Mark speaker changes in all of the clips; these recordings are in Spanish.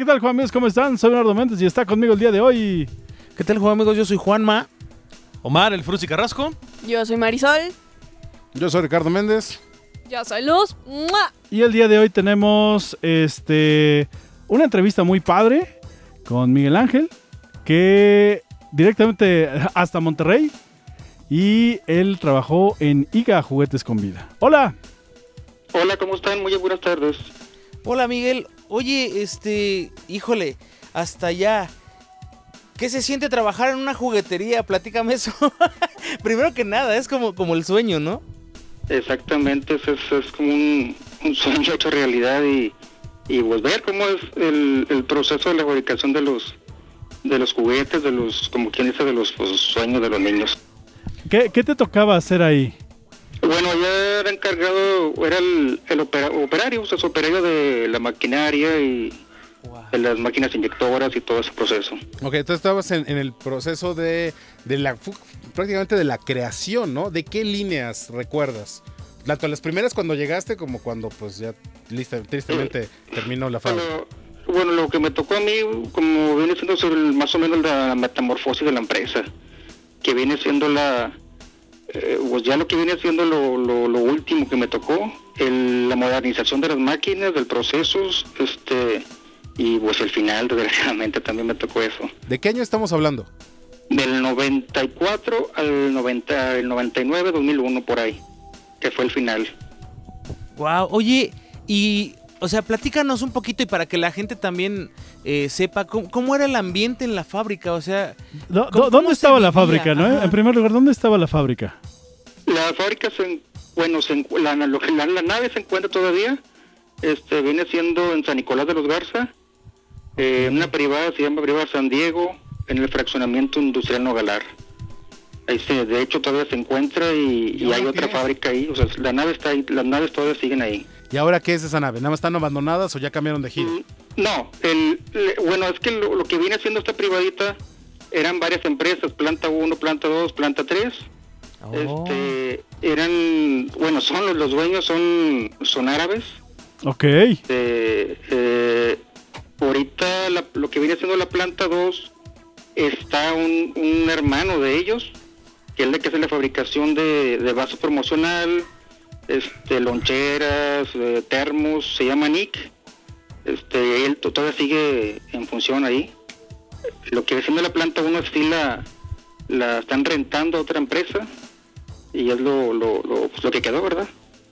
Speaker 1: ¿qué tal, Juan amigos? ¿Cómo están? Soy Leonardo Méndez y está conmigo el día de hoy.
Speaker 2: ¿Qué tal, Juan amigos? Yo soy Juanma.
Speaker 3: Omar, el Frusi Carrasco.
Speaker 4: Yo soy Marisol.
Speaker 5: Yo soy Ricardo Méndez.
Speaker 4: Yo soy Luz. ¡Mua!
Speaker 1: Y el día de hoy tenemos una entrevista muy padre con Miguel Ángel, que directamente hasta Monterrey, y él trabajó en IGA Juguetes con Vida. ¡Hola!
Speaker 6: Hola, ¿cómo están? Muy buenas tardes.
Speaker 2: Hola, Miguel. Oye, híjole, hasta allá. ¿Qué se siente trabajar en una juguetería? Platícame eso. Primero que nada, es como el sueño, ¿no?
Speaker 6: Exactamente, es como un sueño hecho realidad y pues ver cómo es el proceso de la fabricación de los juguetes, como quien dice, de los sueños de los niños.
Speaker 1: ¿Qué te tocaba hacer ahí?
Speaker 6: Bueno, ya era encargado, era el operario, o sea, es operario de la maquinaria y de las máquinas inyectoras y todo ese proceso.
Speaker 5: Ok, entonces estabas en el proceso prácticamente de la creación, ¿no? ¿De qué líneas recuerdas? Tanto las primeras cuando llegaste como cuando pues ya tristemente terminó la fábrica.
Speaker 6: Bueno, lo que me tocó a mí, como viene siendo más o menos la metamorfosis de la empresa, que viene siendo pues ya lo que viene siendo lo último que me tocó, la modernización de las máquinas, del procesos, y pues el final, desgraciadamente, también me tocó eso.
Speaker 5: ¿De qué año estamos hablando?
Speaker 6: Del 94 al 99, 2001, por ahí, que fue el final.
Speaker 2: Wow, oye, o sea, platícanos un poquito y para que la gente también sepa cómo era el ambiente en la fábrica, o sea...
Speaker 1: ¿Dónde estaba la fábrica, no? En primer lugar, ¿dónde estaba la fábrica?
Speaker 6: La fábrica, la nave se encuentra todavía, viene siendo en San Nicolás de los Garza, una privada, se llama Privada San Diego, en el fraccionamiento industrial Nogalar. Ahí de hecho todavía se encuentra y hay otra fábrica ahí, o sea, la nave está ahí, las naves todavía siguen ahí.
Speaker 5: ¿Y ahora qué es esa nave? ¿Nada más están abandonadas o ya cambiaron de giro?
Speaker 6: No, bueno, es que lo que viene haciendo esta privadita eran varias empresas, planta 1, planta 2, planta 3.
Speaker 2: Oh.
Speaker 6: Son los dueños son árabes.
Speaker 1: Ok.
Speaker 6: Ahorita lo que viene siendo la planta 2 está un hermano de ellos, que es el que hace la fabricación de vaso promocional, loncheras, termos, se llama Nick. Él todavía sigue en función ahí. Lo que viene siendo la planta 1 es sí la están rentando a otra empresa y es lo que quedó, ¿verdad?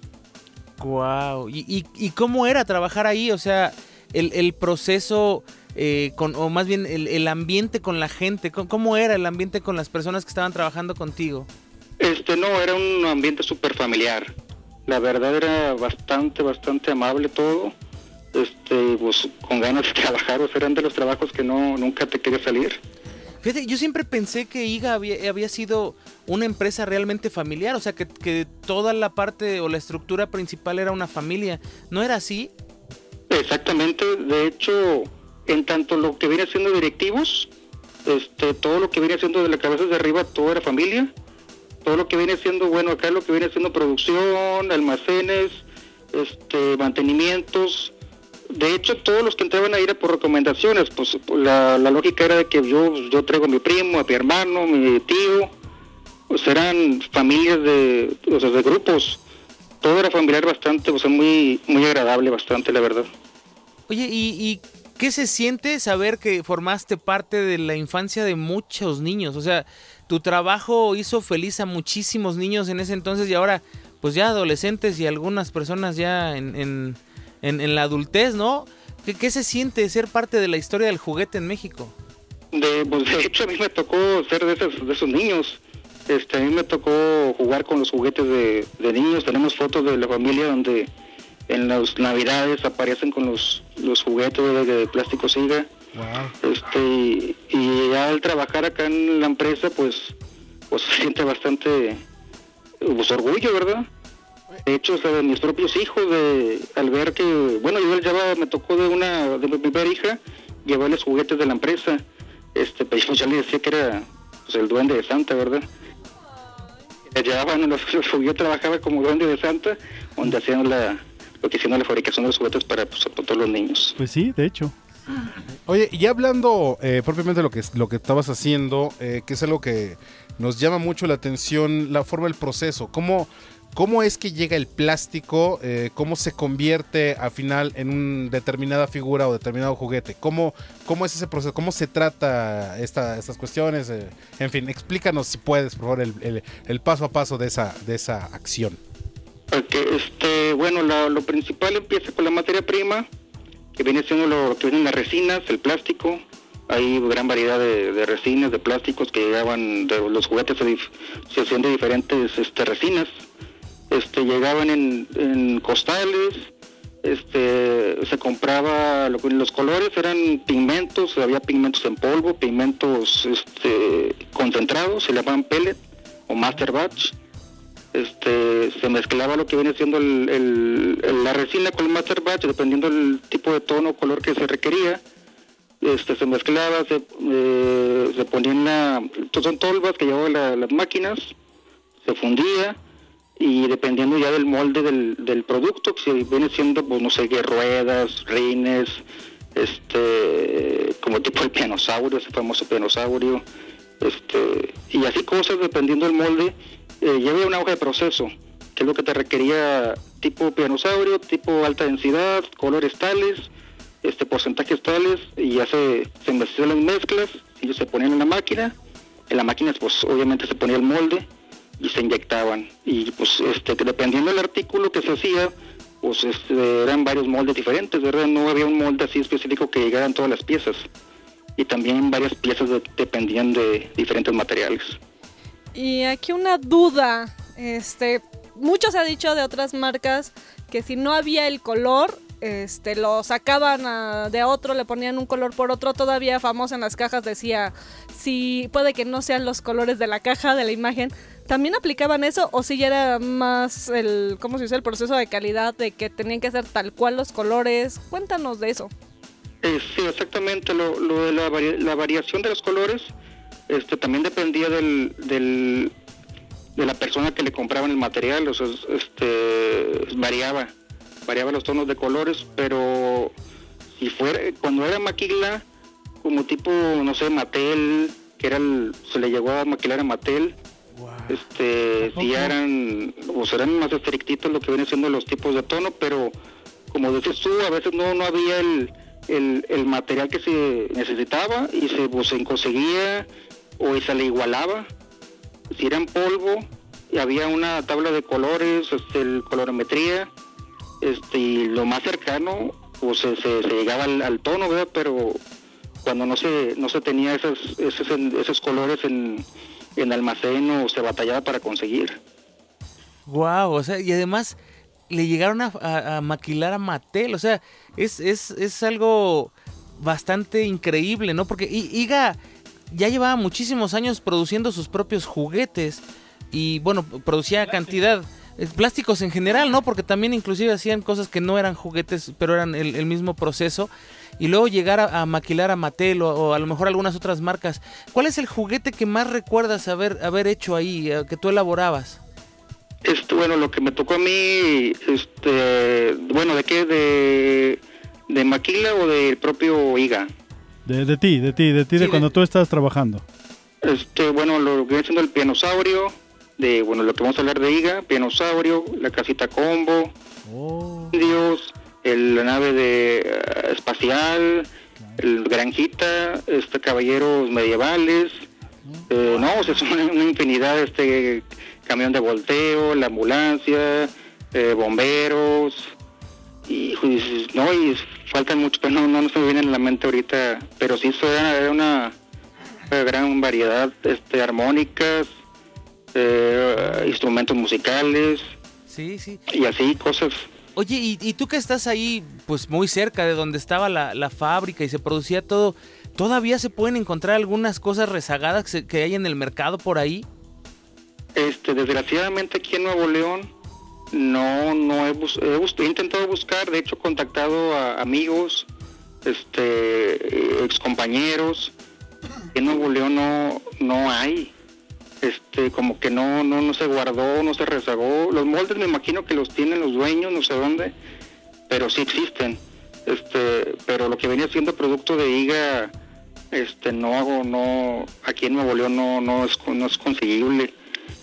Speaker 2: Wow. ¿Y cómo era trabajar ahí? O sea, el proceso, o más bien el ambiente con la gente. ¿Cómo era el ambiente con las personas que estaban trabajando contigo?
Speaker 6: No, era un ambiente súper familiar. La verdad era bastante amable todo. Pues con ganas de trabajar, o sea, eran de los trabajos que nunca te quería salir.
Speaker 2: Fíjate, yo siempre pensé que IGA había sido una empresa realmente familiar, o sea, que toda la parte o la estructura principal era una familia. ¿No era así?
Speaker 6: Exactamente, de hecho, en tanto lo que viene siendo directivos, todo lo que viene siendo de la cabeza de arriba, todo era familia. Todo lo que viene siendo, bueno, acá lo que viene siendo producción, almacenes, mantenimientos. De hecho, todos los que entraban ahí era por recomendaciones, pues la lógica era de que yo traigo a mi primo, a mi hermano, mi tío, pues eran familias de grupos, todo era familiar bastante, o sea, muy agradable bastante, la verdad.
Speaker 2: Oye, ¿y qué se siente saber que formaste parte de la infancia de muchos niños? O sea, tu trabajo hizo feliz a muchísimos niños en ese entonces y ahora, pues ya adolescentes y algunas personas ya en la adultez, ¿no? ¿Qué se siente ser parte de la historia del juguete en México?
Speaker 6: De hecho, a mí me tocó ser de esos niños. A mí me tocó jugar con los juguetes de niños. Tenemos fotos de la familia donde en las navidades aparecen con los juguetes de plástico Siga. Wow. Y ya al trabajar acá en la empresa, pues se siente bastante orgullo, ¿verdad? De hecho, de mis propios hijos, al ver que, bueno, me tocó de mi primera hija, llevarles juguetes de la empresa. Pues yo le decía que era pues, el duende de Santa, ¿verdad? Yo trabajaba como duende de Santa, donde hacían lo que hicieron la fabricación de los juguetes para todos los niños.
Speaker 1: Pues sí, de hecho.
Speaker 5: Oye, y hablando propiamente de lo que estabas haciendo, que es algo que nos llama mucho la atención, la forma del proceso. ¿Cómo es que llega el plástico? ¿Cómo se convierte al final en una determinada figura o determinado juguete? ¿Cómo es ese proceso? ¿Cómo se trata estas cuestiones? En fin, explícanos si puedes, por favor, el paso a paso de esa acción.
Speaker 6: Okay, bueno, lo principal empieza con la materia prima, que viene siendo lo que vienen las resinas, el plástico. Hay gran variedad de resinas, de plásticos que llegaban, los juguetes se hacían de diferentes resinas. Llegaban en costales, se compraba, los colores eran pigmentos, había pigmentos en polvo, pigmentos concentrados, se llamaban pellet o master batch. Se mezclaba lo que viene siendo la resina con el master batch, dependiendo del tipo de tono o color que se requería. Se mezclaba, se ponían son tolvas que llevaban las máquinas, se fundía, y dependiendo ya del molde del producto, que viene siendo, pues no sé qué, ruedas, rines, como tipo el pianosaurio, ese famoso pianosaurio, y así cosas, dependiendo del molde. Ya había una hoja de proceso, que es lo que te requería, tipo pianosaurio, tipo alta densidad, colores tales, porcentajes tales, y ya se hacían las mezclas, y se ponían en la máquina pues obviamente se ponía el molde, y se inyectaban, y pues dependiendo del artículo que se hacía, pues eran varios moldes diferentes, ¿verdad? No había un molde así específico que llegaran todas las piezas, y también varias piezas dependían de diferentes materiales.
Speaker 4: Y aquí una duda, mucho se ha dicho de otras marcas que si no había el color, lo sacaban de otro, le ponían un color por otro. Todavía famoso en las cajas decía, si puede que no sean los colores de la caja, de la imagen. ¿También aplicaban eso o si ya era más el proceso de calidad de que tenían que ser tal cual los colores? Cuéntanos de eso.
Speaker 6: Sí, exactamente, lo de la variación de los colores, también dependía de la persona que le compraban el material, o sea, variaba los tonos de colores, pero cuando era maquila, como tipo, no sé, Mattel, se le llegó a maquilar a Mattel, sí eran más estrictitos lo que viene siendo los tipos de tono, pero como dices tú, a veces no había el material que se necesitaba y se conseguía o se le igualaba. Si era en polvo, y había una tabla de colores, colorimetría, y lo más cercano, pues se llegaba al tono, ¿verdad? Pero cuando no se tenía esos colores en almacén, o se batallaba para conseguir.
Speaker 2: Wow, o sea, y además le llegaron a maquilar a Mattel, o sea, es algo bastante increíble, ¿no? Porque IGA ya llevaba muchísimos años produciendo sus propios juguetes y, bueno, producía cantidad, plásticos en general, ¿no? Porque también inclusive hacían cosas que no eran juguetes, pero eran el mismo proceso. Y luego llegar a maquilar a Mattel o a lo mejor algunas otras marcas. ¿Cuál es el juguete que más recuerdas haber hecho ahí, que tú elaborabas?
Speaker 6: Bueno, lo que me tocó a mí, bueno, ¿de qué? ¿De Maquila o del propio IGA?
Speaker 1: De ti, de cuando tú estabas trabajando.
Speaker 6: Bueno, lo que viene siendo el pianosaurio, lo que vamos a hablar de IGA, pianosaurio, la casita combo, Dios, la nave espacial, el granjita, caballeros medievales, no, o sea, son una infinidad, camión de volteo, la ambulancia, bomberos, y faltan muchos, pero no se me vienen a la mente ahorita, pero sí era una gran variedad, armónicas, instrumentos musicales,
Speaker 2: sí,
Speaker 6: y así cosas.
Speaker 2: Oye, y tú que estás ahí, pues muy cerca de donde estaba la fábrica y se producía todo, ¿todavía se pueden encontrar algunas cosas rezagadas que hay en el mercado por ahí?
Speaker 6: Desgraciadamente aquí en Nuevo León no he intentado buscar, de hecho he contactado a amigos, excompañeros. En Nuevo León no hay, como que no se guardó, no se rezagó. Los moldes me imagino que los tienen los dueños, no sé dónde, pero sí existen. pero lo que venía siendo producto de higa, no, aquí en Nuevo León no es conseguible.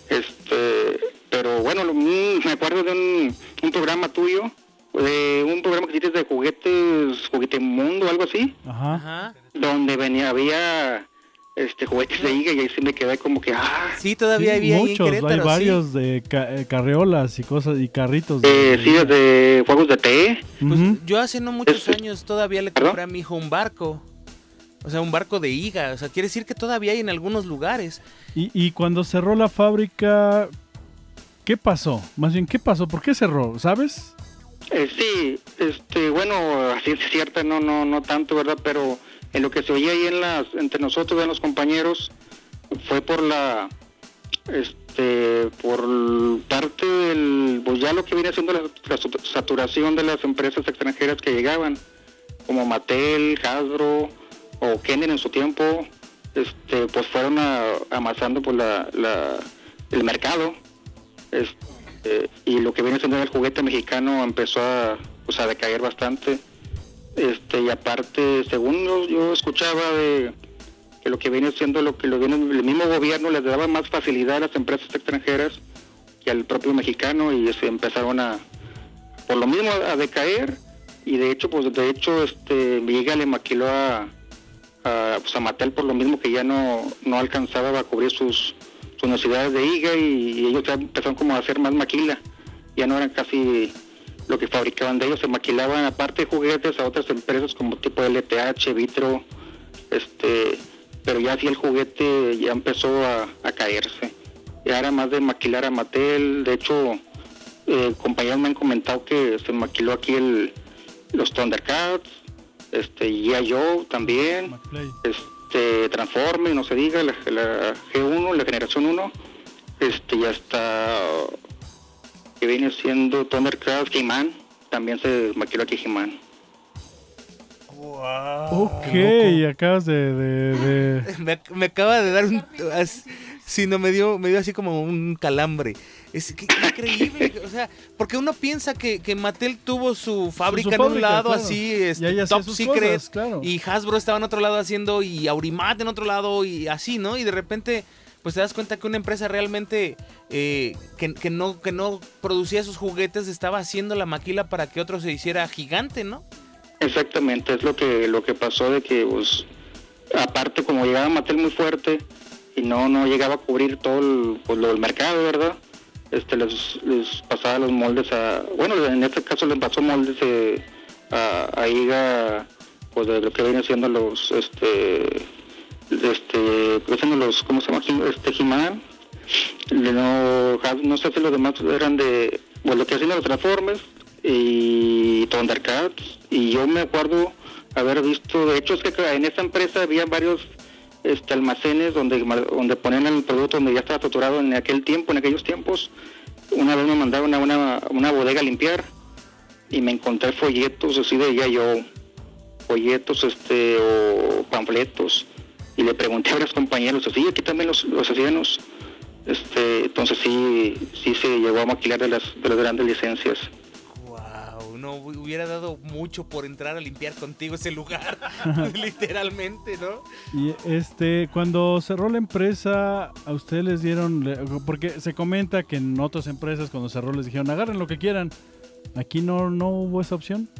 Speaker 6: Pero bueno, me acuerdo de un programa tuyo, de un programa que hiciste de juguetes, Juguete Mundo, algo así,
Speaker 2: Ajá.
Speaker 6: donde había juguetes de higa, y ahí sí me quedé como que,
Speaker 2: Sí, todavía
Speaker 1: Sí,
Speaker 2: había ahí en
Speaker 1: muchos,
Speaker 2: Querétaro,
Speaker 1: hay
Speaker 2: sí.
Speaker 1: varios de carreolas y cosas y carritos.
Speaker 6: sí, de juegos de té.
Speaker 2: Pues
Speaker 1: Ujú.
Speaker 2: yo hace no muchos años todavía le
Speaker 6: ¿Perdón?
Speaker 2: compré a mi hijo un barco. O sea, un barco de higa. O sea, quiere decir que todavía hay en algunos lugares.
Speaker 1: Y cuando cerró la fábrica, ¿qué pasó? Más bien, ¿qué pasó? ¿Por qué cerró? ¿Sabes?
Speaker 6: Sí, bueno, así es cierta, no tanto, ¿verdad? Pero en lo que se oía ahí entre nosotros, los compañeros, fue por por parte del, pues ya lo que viene siendo la saturación de las empresas extranjeras que llegaban, como Mattel, Hasbro o Kenner en su tiempo, pues fueron amasando pues el mercado. Y lo que viene siendo el juguete mexicano empezó a decaer bastante, y aparte, según yo escuchaba que lo que viene siendo el mismo gobierno les daba más facilidad a las empresas extranjeras que al propio mexicano, y se empezaron por lo mismo a decaer. Y de hecho Villegas le maquiló a Mattel por lo mismo, que ya no alcanzaba a cubrir sus necesidades de higa, y ellos ya empezaron como a hacer más maquila, ya no eran casi lo que fabricaban de ellos, se maquilaban aparte de juguetes a otras empresas como tipo LTH, Vitro, pero ya así el juguete ya empezó a caerse, ya era más de maquilar a Mattel. De hecho, compañeros me han comentado que se maquiló aquí los Thundercats, G.I. Joe también,
Speaker 1: McPlay.
Speaker 6: Transforme, no se diga, la G1, la generación 1, ya está, que viene siendo Thundercats, He-Man, también se maquiló aquí He-Man.
Speaker 1: Ok, acabas de...
Speaker 2: Me acaba de dar me dio así como un calambre. Es que increíble, o sea, porque uno piensa que Mattel tuvo su fábrica en un lado,
Speaker 1: claro.
Speaker 2: así,
Speaker 1: Y ahí hacía
Speaker 2: Top
Speaker 1: sus
Speaker 2: Secret,
Speaker 1: cosas, claro.
Speaker 2: y Hasbro estaba en otro lado haciendo, y Aurimat en otro lado, y así, ¿no? Y de repente, pues te das cuenta que una empresa realmente que no producía sus juguetes estaba haciendo la maquila para que otro se hiciera gigante, ¿no?
Speaker 6: Exactamente, es lo que pasó, de que pues aparte como llegaba Mattel muy fuerte y no llegaba a cubrir todo el mercado, ¿verdad? Les pasaba los moldes bueno, en este caso les pasó moldes a IGA, pues de lo que vienen siendo los ¿cómo se llama? He-Man. No sé si los demás eran lo que hacían los Transformers y Thundercats, y yo me acuerdo haber visto, de hecho es que en esta empresa había varios almacenes donde ponían el producto, donde ya estaba saturado en aquellos tiempos. Una vez me mandaron a una bodega a limpiar y me encontré folletos así de G.I. folletos o panfletos, y le pregunté a los compañeros, así aquí también los hacíamos. Entonces sí se llegó a maquilar de las grandes licencias.
Speaker 2: Wow, no hubiera dado mucho por entrar a limpiar contigo ese lugar, literalmente, ¿no?
Speaker 1: Y cuando cerró la empresa, a ustedes les dieron, porque se comenta que en otras empresas cuando cerró les dijeron agarren lo que quieran. Aquí no hubo esa opción.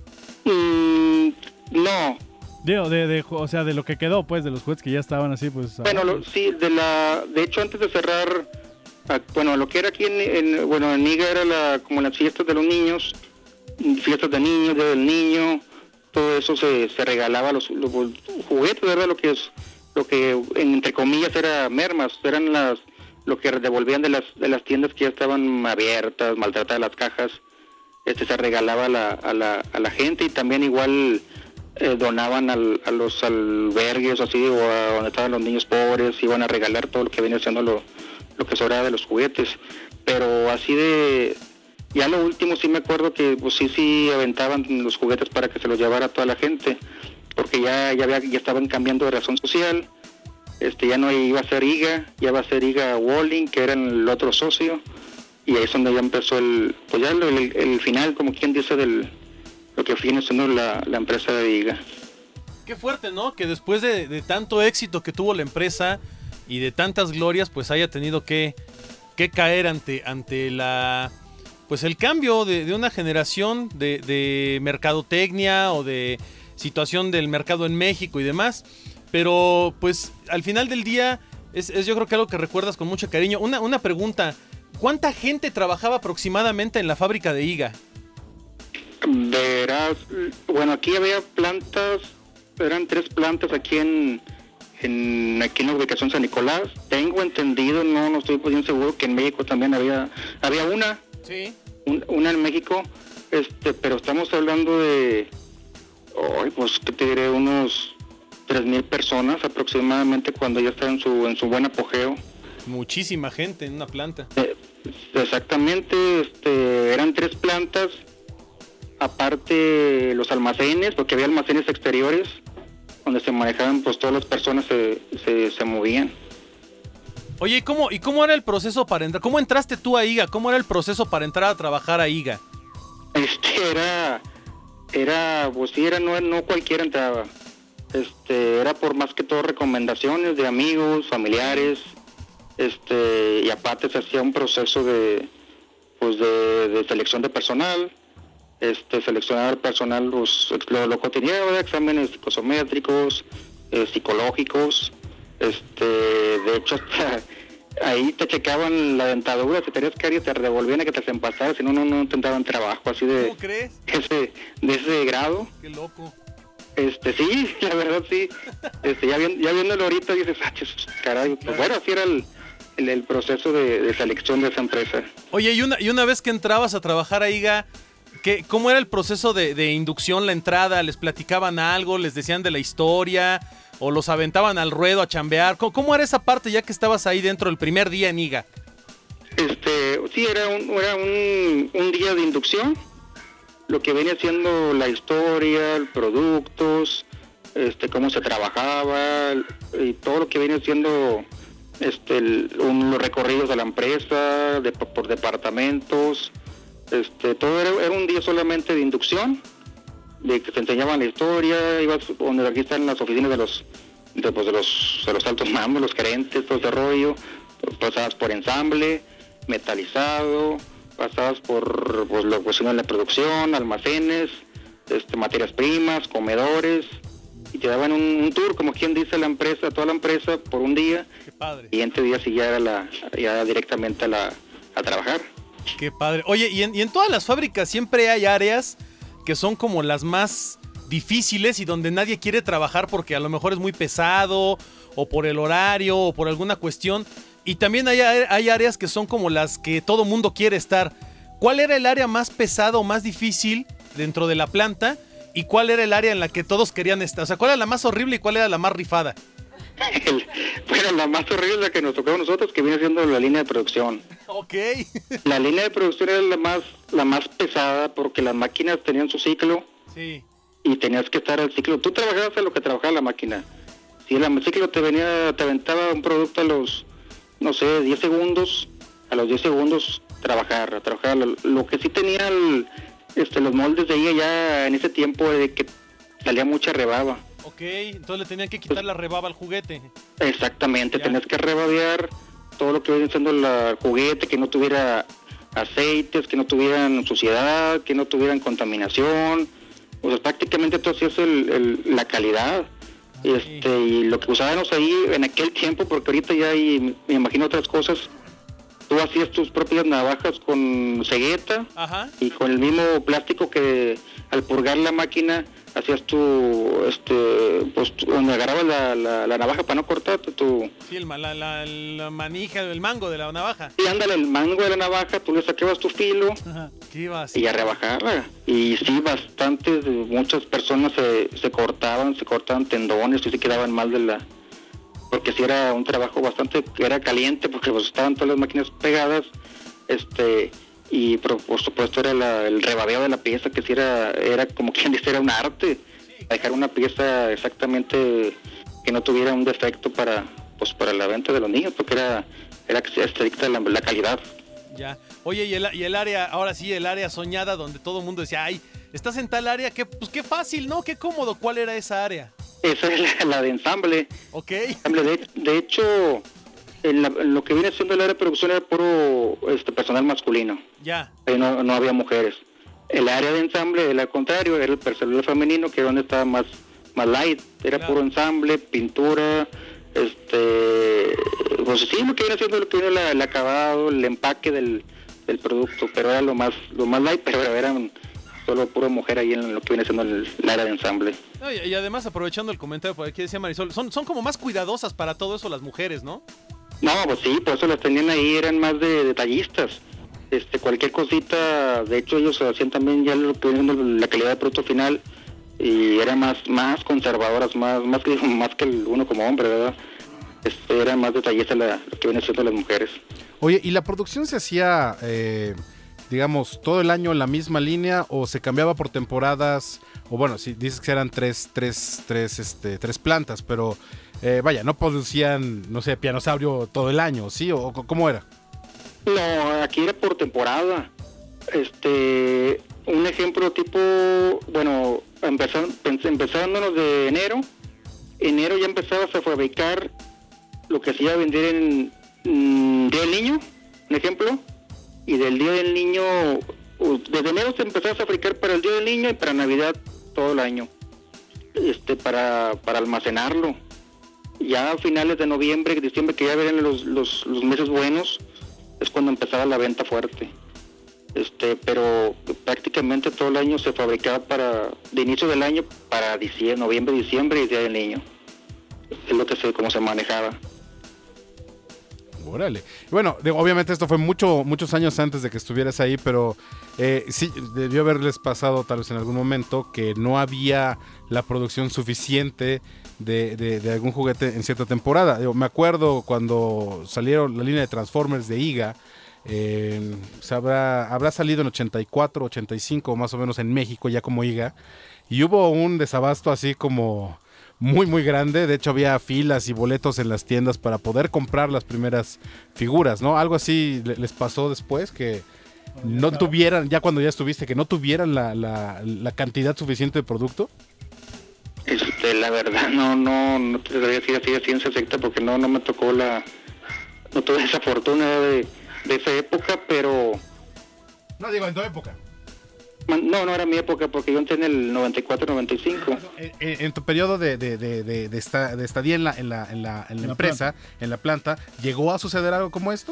Speaker 6: No.
Speaker 1: O sea, de lo que quedó, pues, de los juguetes que ya estaban así, pues.
Speaker 6: Bueno, sí, de hecho antes de cerrar, lo que era aquí en Niga era como las fiestas de los niños, fiestas de niños, Día del Niño, todo eso se regalaba los juguetes, ¿verdad? Lo que entre comillas era mermas, eran lo que devolvían de las tiendas que ya estaban abiertas, maltratadas las cajas, se regalaba a la gente, y también igual donaban a los albergues así, o a donde estaban los niños pobres, iban a regalar todo lo que venía siendo lo que sobraba de los juguetes. Pero así ya lo último sí me acuerdo que pues sí aventaban los juguetes para que se los llevara toda la gente, porque ya estaban cambiando de razón social. Ya no iba a ser IGA, ya va a ser IGA Walling, que era el otro socio, y ahí es donde ya empezó el final, como quien dice, lo que viene siendo la empresa de Viga.
Speaker 3: Qué fuerte, ¿no? Que después de tanto éxito que tuvo la empresa y de tantas glorias, pues haya tenido que caer ante la... Pues el cambio de una generación de mercadotecnia o de situación del mercado en México y demás. Pero pues al final del día es yo creo que algo que recuerdas con mucho cariño. Una pregunta, ¿cuánta gente trabajaba aproximadamente en la fábrica de Higa?
Speaker 6: Verás, bueno, aquí había plantas, eran 3 plantas aquí en la ubicación San Nicolás. Tengo entendido, no estoy bien seguro, que en México también había una.
Speaker 3: Sí.
Speaker 6: Una en México, pero estamos hablando de, pues, ¿qué te diré? Unos 3,000 personas aproximadamente cuando ya está en su buen apogeo.
Speaker 3: Muchísima gente en una planta.
Speaker 6: Exactamente, eran 3 plantas, aparte los almacenes, porque había almacenes exteriores donde se manejaban, pues todas las personas se movían.
Speaker 3: Oye, ¿y cómo era el proceso para entrar? ¿Cómo entraste tú a Higa? ¿Cómo era el proceso para entrar a trabajar a Higa?
Speaker 6: No cualquiera entraba. Era por más que todo recomendaciones de amigos, familiares, y aparte se hacía un proceso de selección de personal, seleccionar personal, pues, lo cotidiano, exámenes psicométricos, psicológicos, de hecho hasta ahí te checaban la dentadura, si tenías caries te revolvían a que te las empastaras, si no te daban trabajo, así de...
Speaker 3: ¿Cómo crees?
Speaker 6: De ese grado.
Speaker 3: Qué loco.
Speaker 6: Sí, la verdad sí. Ya viéndolo ahorita dices, caray, pues bueno, así era el proceso de selección de esa empresa.
Speaker 3: Oye, y una vez que entrabas a trabajar a Higa, ¿cómo era el proceso de inducción, la entrada? ¿Les platicaban algo? ¿Les decían de la historia? ¿O los aventaban al ruedo a chambear? ¿Cómo era esa parte ya que estabas ahí dentro el primer día en Higa?
Speaker 6: Sí, era un día de inducción, lo que venía siendo la historia, productos, cómo se trabajaba y todo lo que viene siendo los recorridos de la empresa, por departamentos, todo era un día solamente de inducción, de que te enseñaban la historia, ibas donde aquí están las oficinas de los altos mandos, los gerentes, todo ese rollo, pasabas por ensamble, metalizado, pasabas por la cuestión de la producción, almacenes, materias primas, comedores, y te daban un tour, como quien dice, toda la empresa por un día.
Speaker 3: Qué padre.
Speaker 6: Y este día sí ya era directamente a trabajar.
Speaker 3: Qué padre. Oye, y en todas las fábricas siempre hay áreas que son como las más difíciles y donde nadie quiere trabajar porque a lo mejor es muy pesado, o por el horario, o por alguna cuestión. Y también hay áreas que son como las que todo mundo quiere estar. ¿Cuál era el área más pesada o más difícil dentro de la planta? ¿Y cuál era el área en la que todos querían estar? O sea, ¿cuál era la más horrible y cuál era la más rifada?
Speaker 6: Bueno, la más horrible es la que nos tocó a nosotros, que viene siendo la línea de producción.
Speaker 3: Ok.
Speaker 6: La línea de producción era la más pesada porque las máquinas tenían su ciclo.
Speaker 3: Sí.
Speaker 6: Y tenías que estar al ciclo. Tú trabajabas a lo que trabajaba la máquina. Si el ciclo te aventaba un producto a los, 10 segundos, a los 10 segundos trabajar. Lo que sí tenía los moldes de ella ya en ese tiempo de que salía mucha rebaba.
Speaker 3: Ok, entonces le tenían que quitar la rebaba al juguete.
Speaker 6: Exactamente, tenías que rebabear todo lo que viene siendo el juguete, que no tuviera aceites, que no tuvieran suciedad, que no tuvieran contaminación. O sea, prácticamente tú hacías la calidad. Y lo que usábamos ahí en aquel tiempo, porque ahorita ya hay, me imagino, otras cosas. Tú hacías tus propias navajas con cegueta. Ajá. Y con el mismo plástico que al purgar la máquina hacías donde agarrabas la navaja para no cortarte
Speaker 3: Sí, la manija, el mango de la navaja.
Speaker 6: Sí, ándale, el mango de la navaja, tú le sacabas tu filo.
Speaker 3: Ajá. ¿Qué iba a hacer?
Speaker 6: Y a rebajarla. Y sí, muchas personas se cortaban tendones y se quedaban mal porque sí era un trabajo era caliente, porque pues estaban todas las máquinas pegadas, y por supuesto era el rebabeo de la pieza, que sí era como quien dice, era un arte, dejar una pieza exactamente que no tuviera un defecto para la venta de los niños, porque era estricta la calidad.
Speaker 3: Ya. Oye, y el área, ahora sí, el área soñada donde todo el mundo decía, ay, estás en tal área, pues qué fácil, ¿no? Qué cómodo. ¿Cuál era esa área?
Speaker 6: Esa es la de ensamble.
Speaker 3: Ok.
Speaker 6: De hecho, en lo que viene siendo el área de producción era puro personal masculino.
Speaker 3: Ya.
Speaker 6: No había mujeres. El área de ensamble, al contrario, era el personal femenino, que era donde estaba más light. Era
Speaker 3: Claro.
Speaker 6: puro ensamble, pintura, pues sí, lo que viene el acabado, el empaque del producto, pero era lo más light, pero eran solo pura mujer ahí en lo que viene siendo el área de ensamble.
Speaker 3: No, y además, aprovechando el comentario por aquí, decía Marisol, son como más cuidadosas para todo eso las mujeres, ¿no?
Speaker 6: No, pues sí, por eso las tenían ahí, eran más de detallistas. Cualquier cosita, de hecho ellos hacían también ya lo que viene siendo la calidad de producto final, y eran más conservadoras, más que uno como hombre, ¿verdad? Era más detallista lo que viene siendo las mujeres.
Speaker 5: Oye, ¿y la producción se hacía, digamos, todo el año en la misma línea o se cambiaba por temporadas? O bueno, si dices que eran tres plantas, pero vaya, no producían, no sé, Pianosaurio todo el año, ¿sí? ¿O cómo era?
Speaker 6: No, aquí era por temporada. Un ejemplo tipo, bueno, empezándonos de enero ya empezabas a fabricar lo que se iba a vender en Día del Niño, un ejemplo, y del Día del Niño, desde enero te empezabas a fabricar para el Día del Niño y para Navidad todo el año, para almacenarlo. Ya a finales de noviembre, diciembre, que ya venían los meses buenos, es cuando empezaba la venta fuerte. Pero prácticamente todo el año se fabricaba de inicio del año para noviembre, diciembre y Día del Niño. Es lo que cómo se manejaba.
Speaker 5: Órale. Bueno, obviamente esto fue muchos años antes de que estuvieras ahí, pero sí, debió haberles pasado tal vez en algún momento que no había la producción suficiente de algún juguete en cierta temporada. Me acuerdo cuando salieron la línea de Transformers de IGA, habrá salido en 84, 85 más o menos en México ya como IGA, y hubo un desabasto así como muy muy grande. De hecho había filas y boletos en las tiendas para poder comprar las primeras figuras, ¿no? Algo así les pasó después, que no tuvieran, ya cuando ya estuviste, que no tuvieran la cantidad suficiente de producto.
Speaker 6: La verdad no te debería decir así de ciencia exacta, porque no me tocó no tuve esa fortuna de esa época, pero...
Speaker 5: No digo en tu época.
Speaker 6: No era mi época, porque yo entré en el 94-95.
Speaker 5: En tu periodo de estadía en la empresa, en la planta, ¿llegó a suceder algo como esto?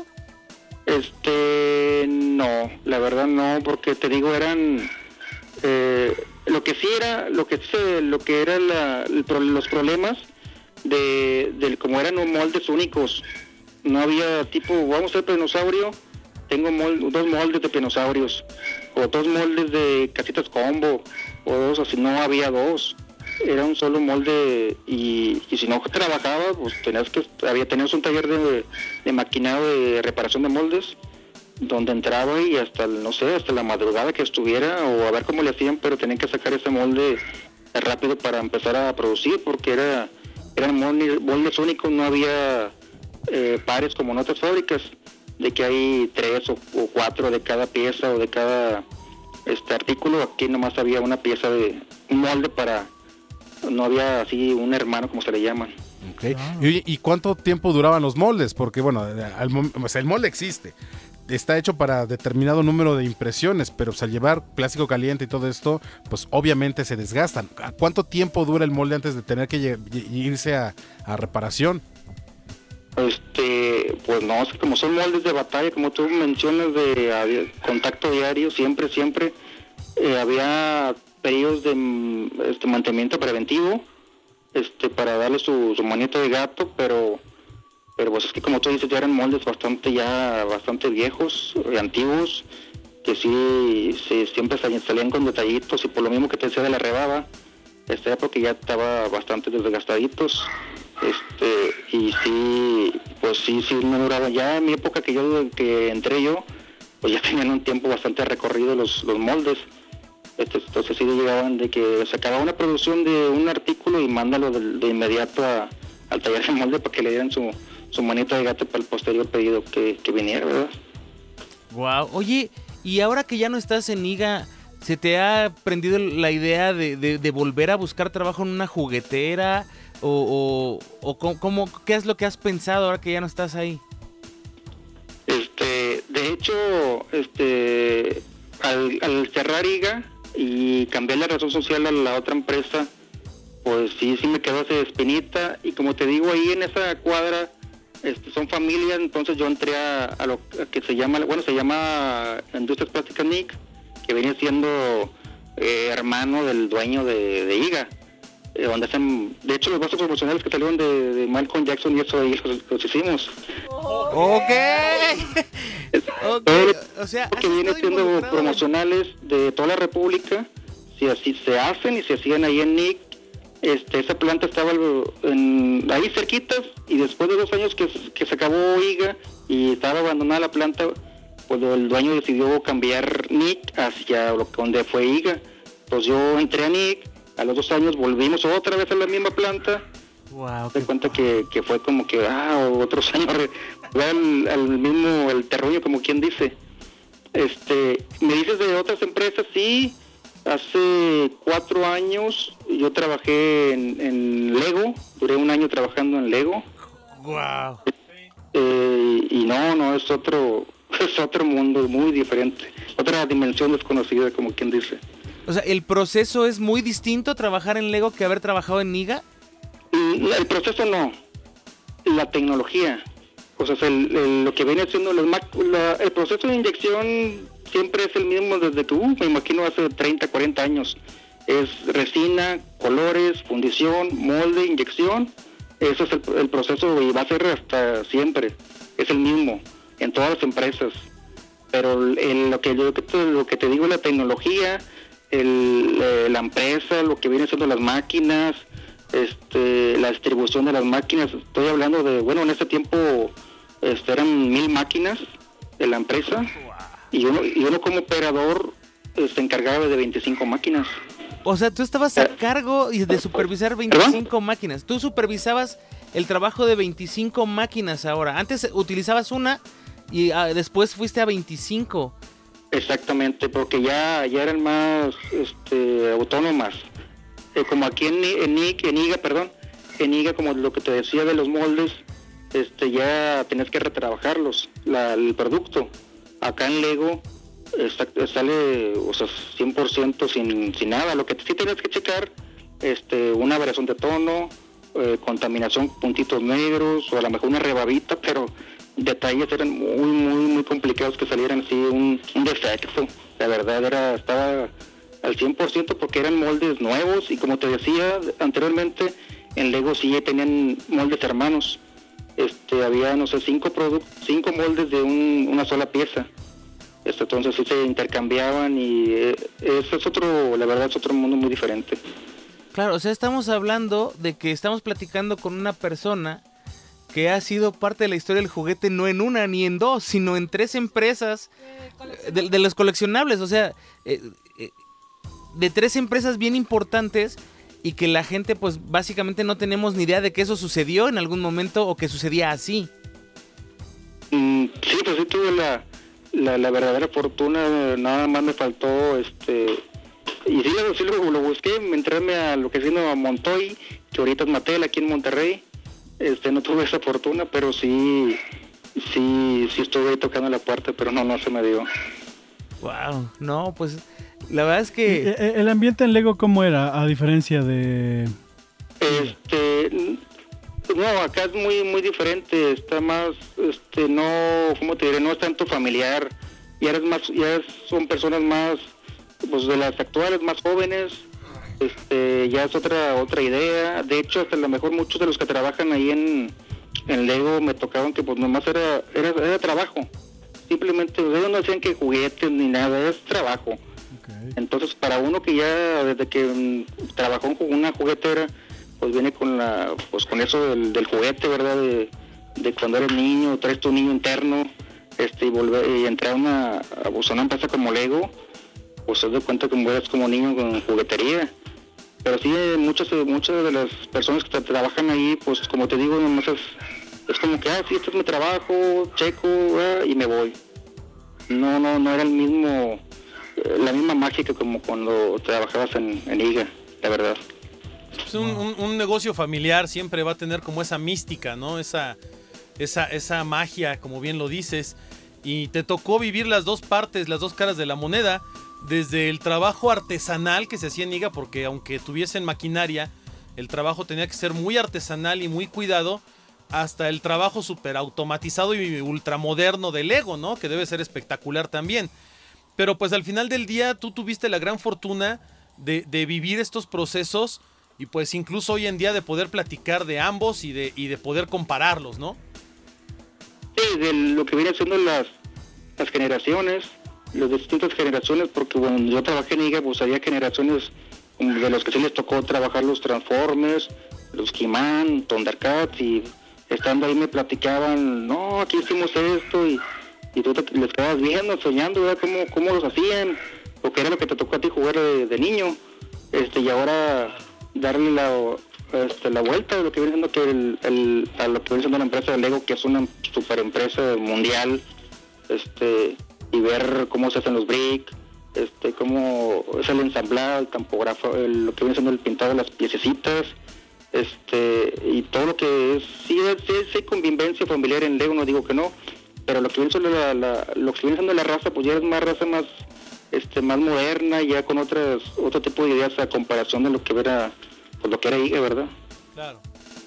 Speaker 6: No, la verdad no, porque te digo, eran... lo que era los problemas de como eran moldes únicos. No había vamos a hacer Pianosaurio, tengo dos moldes de Pianosaurios, o dos moldes de casitas combo, o dos, así no había dos, era un solo molde, y si no trabajaba, pues tenías un taller de maquinado de reparación de moldes, donde entraba y hasta la madrugada que estuviera, o a ver cómo le hacían, pero tenían que sacar ese molde rápido para empezar a producir, porque eran moldes únicos, no había pares como en otras fábricas, de que hay 3 o 4 de cada pieza o de cada artículo. Aquí nomás había una pieza de un molde no había así un hermano, como se le llaman.
Speaker 5: Okay. ¿Y cuánto tiempo duraban los moldes? Porque bueno, el molde existe, está hecho para determinado número de impresiones, pero al llevar plástico caliente y todo esto, pues obviamente se desgastan. ¿Cuánto tiempo dura el molde antes de tener que irse a reparación?
Speaker 6: Pues no, es que como son moldes de batalla, como tú mencionas, de contacto diario, siempre había periodos de mantenimiento preventivo, para darle su manito de gato, pero pues es que como tú dices, ya eran moldes bastante viejos, antiguos, que sí siempre salían con detallitos, y por lo mismo que te decía de la rebaba, porque ya estaba bastante desgastaditos. Y sí no duraba. Ya en mi época que entré yo, pues ya tenían un tiempo bastante recorrido los moldes. Entonces sí llegaban de que se acababa una producción de un artículo y mándalo de inmediato al taller de molde para que le dieran su manita de gato para el posterior pedido que viniera, ¿verdad?
Speaker 2: Wow. Oye, y ahora que ya no estás en IGA, ¿Se te ha prendido la idea de volver a buscar trabajo en una juguetera? ¿O qué es lo que has pensado ahora que ya no estás ahí?
Speaker 6: De hecho, al cerrar IGA y cambiar la razón social a la otra empresa, pues sí me quedó esa espinita. Y como te digo, ahí en esa cuadra son familias. Entonces yo entré a lo que se llama Industrias Plásticas NIC, que venía siendo hermano del dueño de IGA, donde hacen, de hecho, los vasos promocionales que salieron de Malcolm Jackson, y eso ahí los hicimos.
Speaker 2: Ok. O sea,
Speaker 6: que viene siendo promocionales de toda la República, si así se hacen y se hacían ahí en NIC. Esa planta estaba ahí cerquitas, y después de 2 años que se acabó IGA y estaba abandonada la planta, pues el dueño decidió cambiar NIC hacia donde fue IGA. Pues yo entré a NIC, a los 2 años volvimos otra vez a la misma planta.
Speaker 2: Wow,
Speaker 6: te cuenta que fue como que otros años al mismo el terruño, como quien dice. Me dices de otras empresas. Sí, hace 4 años yo trabajé en Lego, duré 1 año trabajando en Lego.
Speaker 2: Wow.
Speaker 6: Y no, es otro mundo muy diferente, otra dimensión desconocida, como quien dice.
Speaker 2: O sea, ¿el proceso es muy distinto trabajar en Lego que haber trabajado en NIGA?
Speaker 6: El proceso no, la tecnología. O sea, lo que viene siendo el proceso de inyección siempre es el mismo desde que, me imagino, hace 30, 40 años. Es resina, colores, fundición, molde, inyección. Ese es el proceso, y va a ser hasta siempre. Es el mismo en todas las empresas. Pero lo que te digo, la tecnología, la empresa, lo que viene siendo las máquinas, la distribución de las máquinas. Estoy hablando de, en ese tiempo eran 1000 máquinas de la empresa, y uno como operador se encargaba de 25 máquinas.
Speaker 2: O sea, tú estabas a cargo de supervisar 25 máquinas. Tú supervisabas el trabajo de 25 máquinas ahora. Antes utilizabas una y después fuiste a 25.
Speaker 6: Exactamente, porque ya eran más autónomas. Como aquí en IGA, como lo que te decía de los moldes, ya tenías que retrabajarlos, el producto. Acá en Lego sale, 100% sin nada. Lo que sí tienes que checar, una variación de tono, contaminación, puntitos negros, o a lo mejor una rebabita, pero detalles eran muy, muy, muy complicados que salieran así, un defecto. La verdad estaba al 100% porque eran moldes nuevos, y como te decía anteriormente, en Lego sí tenían moldes hermanos. Había, 5 moldes de una sola pieza. Entonces sí se intercambiaban, y la verdad es otro mundo muy diferente.
Speaker 2: Claro, o sea, estamos hablando de que estamos platicando con una persona que ha sido parte de la historia del juguete, no en una ni en 2, sino en 3 empresas de los coleccionables. O sea, de 3 empresas bien importantes, y que la gente pues básicamente no tenemos ni idea de que eso sucedió en algún momento o que sucedía así.
Speaker 6: Sí, pues sí tuve la verdadera fortuna. Nada más me faltó y sí lo busqué, entrarme a lo que es a Montoy, que ahorita es Mattel aquí en Monterrey. No tuve esa fortuna, pero sí estuve ahí tocando la puerta, pero no se me dio.
Speaker 2: Wow, no, pues la verdad es que...
Speaker 1: ¿El ambiente en Lego cómo era, a diferencia de...?
Speaker 6: No, acá es muy, muy diferente. Está más, no, ¿cómo te diré? No es tanto familiar. Ya son personas más, pues de las actuales, más jóvenes. Ya es otra idea. De hecho, hasta a lo mejor muchos de los que trabajan ahí en Lego me tocaban que pues nomás era trabajo. Simplemente, ellos no hacían que juguetes ni nada, es trabajo. Okay. Entonces, para uno que ya desde que trabajó en una juguetera, pues viene con eso del juguete, ¿verdad? De cuando eres niño, traes tu niño interno, y entrar a una empresa como Lego, pues te das cuenta que eres como niño con juguetería. Pero sí, muchas de las personas que trabajan ahí, pues como te digo, nomás es como que, sí, este es mi trabajo, checo, y me voy. No era el mismo la misma magia que como cuando trabajabas en IGA, la verdad.
Speaker 3: Pues un negocio familiar siempre va a tener como esa mística, ¿no? Esa magia, como bien lo dices. Y te tocó vivir las dos partes, las dos caras de la moneda, desde el trabajo artesanal que se hacía en IGA, porque aunque tuviesen maquinaria, el trabajo tenía que ser muy artesanal y muy cuidado, hasta el trabajo súper automatizado y ultramoderno de Lego, ¿no? Que debe ser espectacular también. Pero pues al final del día tú tuviste la gran fortuna de vivir estos procesos y pues incluso hoy en día de poder platicar de ambos y de poder compararlos, ¿no?
Speaker 6: Sí, de lo que vienen siendo las generaciones, las distintas generaciones, porque cuando yo trabajé en IGA, pues había generaciones de los que sí les tocó trabajar los Transformers, los He-Man, Thundercats, y estando ahí me platicaban, no, aquí hicimos esto, y tú les quedabas viendo, soñando, ¿verdad? Cómo los hacían, o qué era lo que te tocó a ti jugar de niño, y ahora darle la vuelta de lo que viene siendo a lo que viene siendo la empresa de Lego, que es una super empresa mundial, y ver cómo se hacen los bricks, cómo es el ensamblado, el tampógrafo, lo que viene siendo el pintado de las piececitas, y todo lo que es, sí hay convivencia familiar en Lego, no digo que no, pero lo que viene siendo lo que viene siendo la raza, pues ya es más raza más moderna, ya con otro tipo de ideas a comparación de lo que era, pues lo que era IGA, ¿verdad?
Speaker 3: Claro.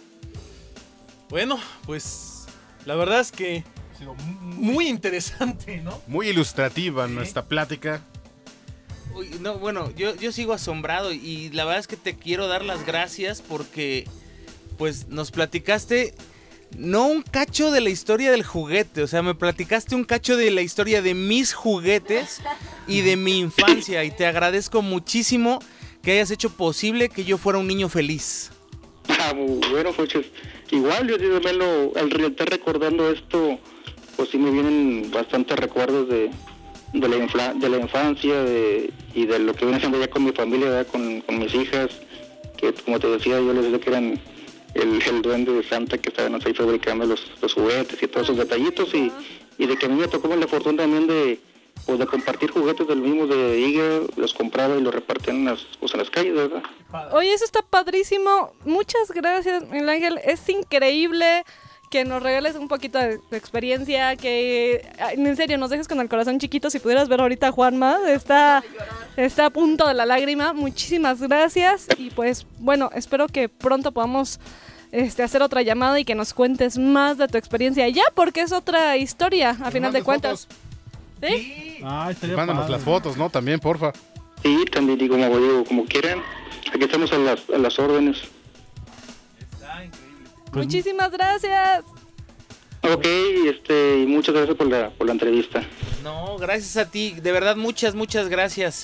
Speaker 3: Bueno, pues la verdad es que muy interesante, ¿no?
Speaker 5: Muy ilustrativa nuestra plática.
Speaker 2: Uy, no, bueno, yo sigo asombrado y la verdad es que te quiero dar las gracias porque pues nos platicaste no un cacho de la historia del juguete, o sea, me platicaste un cacho de la historia de mis juguetes y de mi infancia y te agradezco muchísimo que hayas hecho posible que yo fuera un niño feliz.
Speaker 6: Bueno, pues igual yo también al estar recordando esto, pues sí me vienen bastantes recuerdos de la infancia y de lo que viene haciendo ya con mi familia, ¿verdad? Con mis hijas, que como te decía, yo les decía que eran el duende de Santa, que estaban ahí fabricando los juguetes y todos esos detallitos, y de que a mí me tocó la fortuna también de compartir juguetes de los mismos de IGA, los compraba y los repartía en las calles, ¿verdad?
Speaker 4: Oye, eso está padrísimo. Muchas gracias, Miguel Ángel. Es increíble que nos regales un poquito de experiencia, que en serio nos dejes con el corazón chiquito. Si pudieras ver ahorita a Juanma, está a punto de la lágrima. Muchísimas gracias y pues bueno, espero que pronto podamos hacer otra llamada y que nos cuentes más de tu experiencia allá, porque es otra historia a final de cuentas. ¿Sí?
Speaker 5: Mándanos las fotos, ¿no? También, porfa.
Speaker 6: Sí, también digo, como quieran. Aquí estamos a las órdenes.
Speaker 1: Pues,
Speaker 4: muchísimas gracias.
Speaker 6: Ok, y muchas gracias por la entrevista.
Speaker 2: No, gracias a ti, de verdad muchas gracias.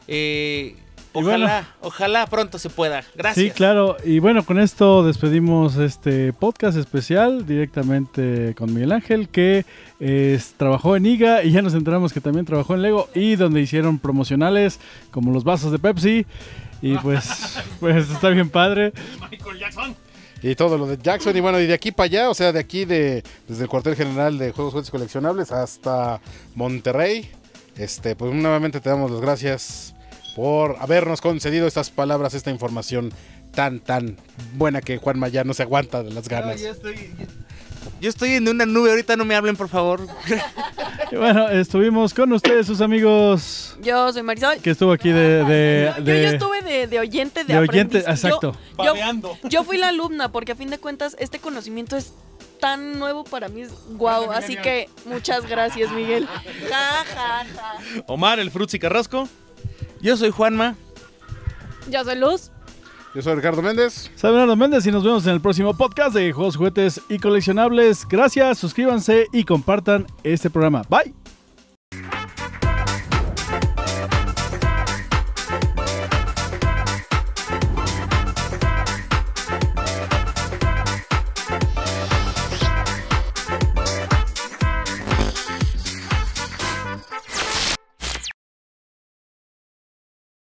Speaker 2: Ojalá pronto se pueda. Gracias.
Speaker 1: Sí, claro. Y bueno, con esto despedimos este podcast especial directamente con Miguel Ángel, que trabajó en IGA y ya nos enteramos que también trabajó en Lego y donde hicieron promocionales como los vasos de Pepsi. Y pues está bien padre.
Speaker 3: Michael Jackson.
Speaker 5: Y todo lo de Jackson, y bueno, y de aquí para allá, o sea, de aquí desde el cuartel general de Juegos, Juguetes y Coleccionables hasta Monterrey, pues nuevamente te damos las gracias por habernos concedido estas palabras, esta información tan buena que Juanma ya no se aguanta de las ganas.
Speaker 2: No, yo estoy en una nube, ahorita no me hablen, por favor.
Speaker 1: Y bueno, estuvimos con ustedes, sus amigos.
Speaker 7: Yo soy Marisol.
Speaker 1: Que estuvo aquí
Speaker 7: Yo estuve de oyente, de aprendiz.
Speaker 1: Exacto.
Speaker 7: Yo fui la alumna, porque a fin de cuentas este conocimiento es tan nuevo para mí, guau, así que muchas gracias, Miguel. Ja.
Speaker 3: Omar, el Frutzi Carrasco.
Speaker 2: Yo soy Juanma.
Speaker 4: Yo soy Luz.
Speaker 5: Yo soy Ricardo Méndez.
Speaker 1: Soy Bernardo Méndez y nos vemos en el próximo podcast de Juegos, Juguetes y Coleccionables. Gracias, suscríbanse y compartan este programa. Bye.